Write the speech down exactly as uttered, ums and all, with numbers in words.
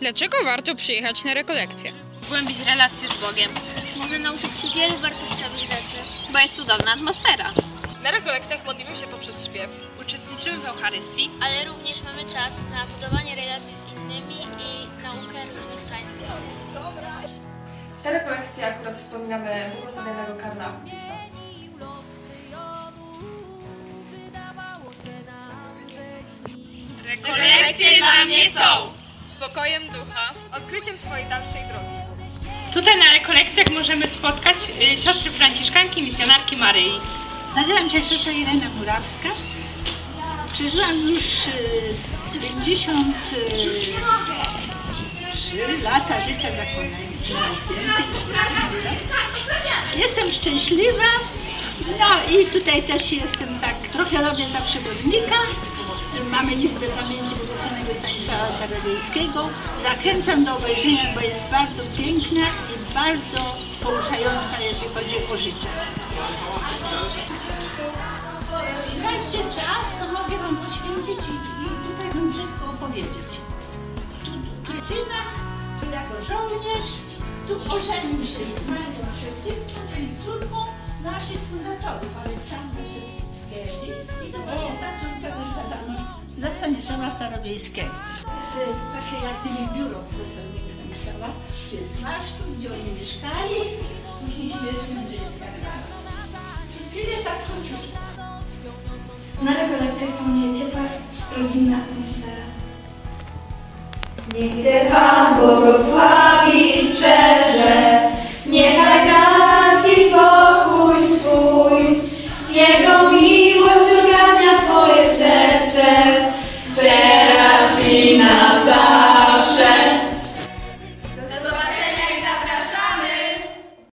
Dlaczego warto przyjechać na rekolekcję? Głębić relacje z Bogiem. Można nauczyć się wielu wartościowych rzeczy. Bo jest cudowna atmosfera. Na rekolekcjach modlimy się poprzez śpiew, uczestniczymy w Eucharystii, Ale również mamy czas na budowanie relacji z innymi i naukę różnych tańców. W tej rekolekcji akurat wspominamy błogosławionego Karla Acutis. rekolekcje dla mnie są spokojem ducha, odkryciem swojej dalszej drogi. Tutaj na rekolekcjach możemy spotkać y, siostry franciszkanki, misjonarki Maryi. Nazywam się siostra Irena Murawska. Przeżyłam już dziewięćdziesiąt trzy lata życia zakonnego. Jestem szczęśliwa. No i tutaj też jestem tak, trochę robię za przewodnika. Mamy Izbę Pamięci Błogosławionego Stanisława Starowiejskiego. Zachęcam do obejrzenia, bo jest bardzo piękna i bardzo pouczająca, jeśli chodzi o życie. Znajdźcie czas, to mogę wam poświęcić i, i tutaj wam wszystko opowiedzieć. Tu, tu, tu syna, tu jako żołnierz, tu ożenił się z Marią Szeptycką, czyli córką naszych fundatorów, Aleksandra Szeptyckiego. I to właśnie ta córka wyszła za mąż za Stanisława Starowiejskiego. Takie jak gdyby biuro profesora Stanisława, tu jest masztu, gdzie oni mieszkali, później śmierć mędrzyńska. Tyle tak króciutko. Na rekolekcjach panuje ciepła, rodzinna atmosfera. Niech Cię Pan błogosławi i strzeże, niechaj da Ci pokój swój, Jego miłość ogarnia Twoje serce, teraz i na